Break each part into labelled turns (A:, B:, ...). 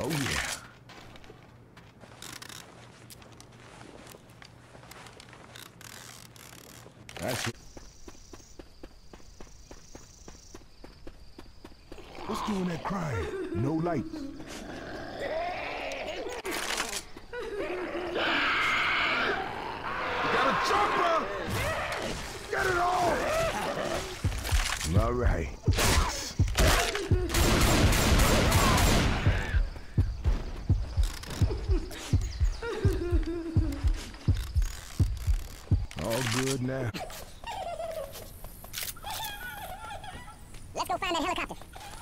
A: Oh yeah. That's it. What's doing that crying? No lights. You got a chopper! Get it all! All right. All good now.
B: Let's go find that helicopter.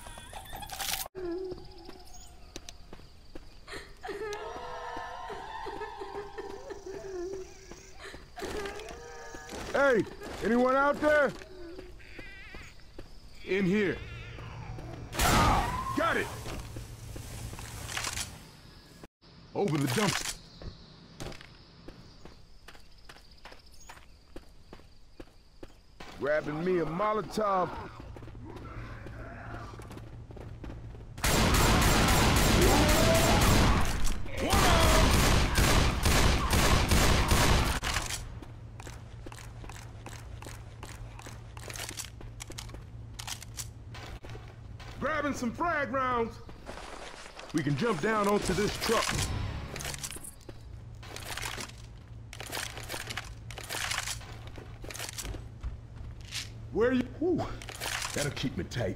A: Hey, anyone out there? In here. Ah, got it. Over the dumpster. Grabbing me a Molotov. Grabbing some frag rounds. We can jump down onto this truck. Where are you? Whew, that'll keep me tight.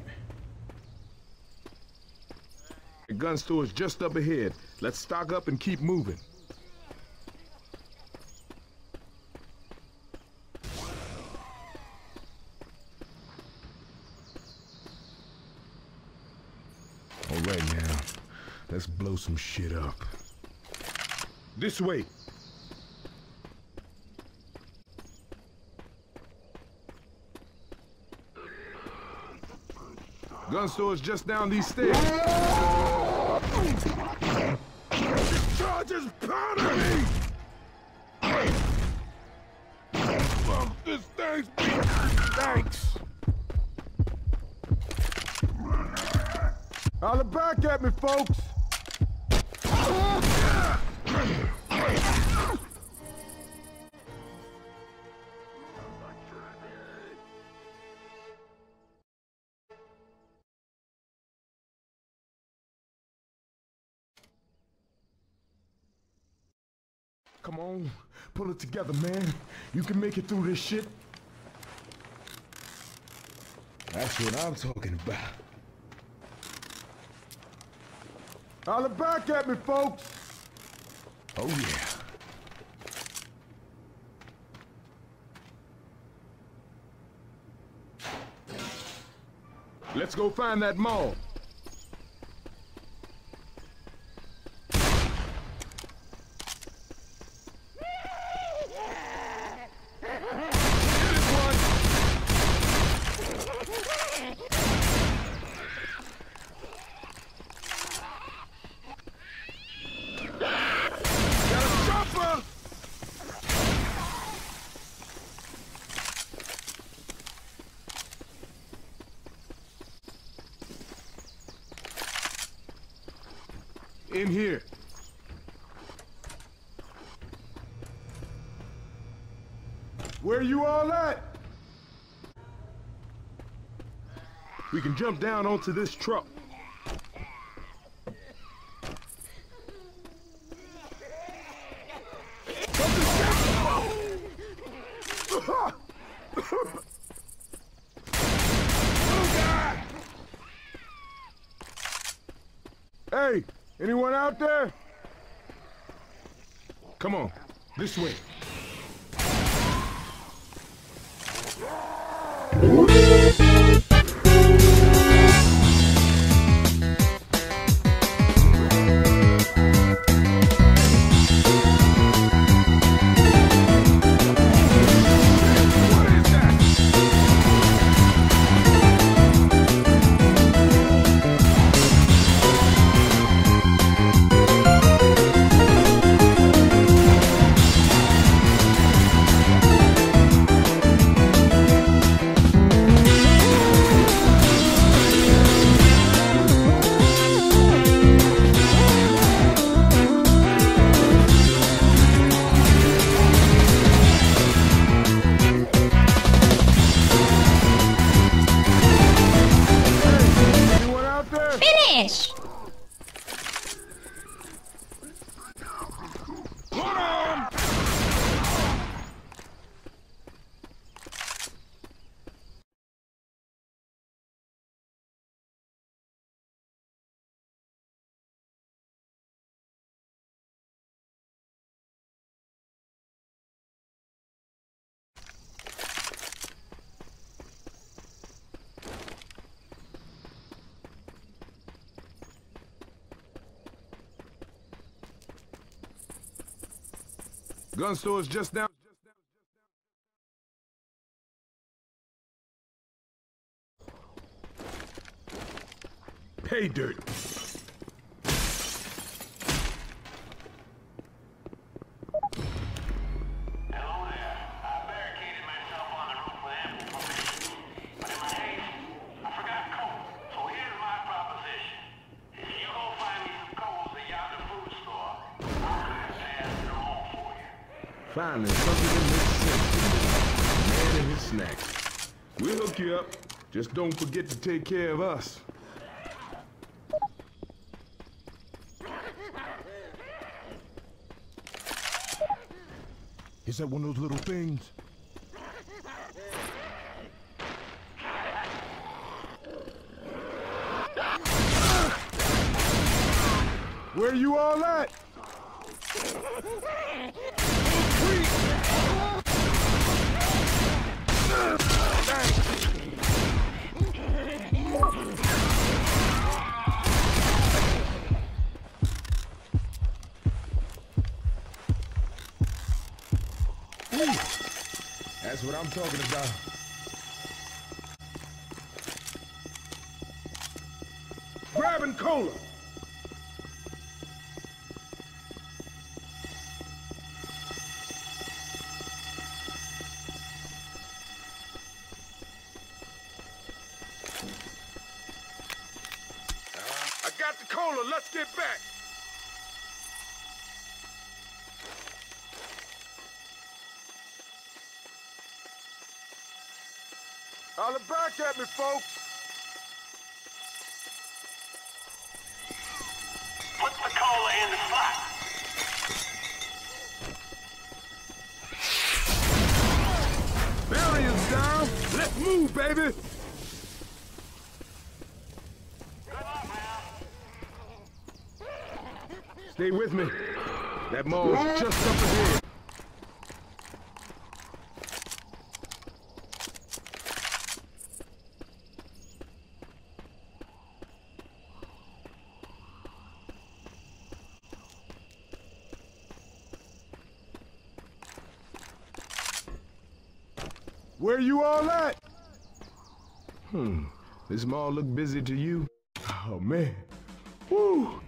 A: The gun store is just up ahead. Let's stock up and keep moving. All right now, let's blow some shit up. This way. Gun store is just down these stairs. This charge is pounding me! Fuck, this thing's beat. Thanks. Holler back at me, folks. Come on, pull it together, man. You can make it through this shit. That's what I'm talking about. Holler back at me, folks. Oh, yeah. Let's go find that mall. In here. Where you all at? We can jump down onto this truck. Hey, anyone out there? Come on, this way. Gun store's just down. Pay dirt. Finally, something that makes sense to me. Man and his snacks. We'll hook you up. Just don't forget to take care of us. Is that one of those little things? Where you all at? That's what I'm talking about. Grabbing cola. I got the cola. Let's get back. Holler back at me, folks.
C: Put the cola in the slot.
A: Barrier's down. Let's move, baby.
C: Good luck, man.
A: Stay with me. That mall's just up ahead. Where you all at? This mall look busy to you? Oh, man. Woo!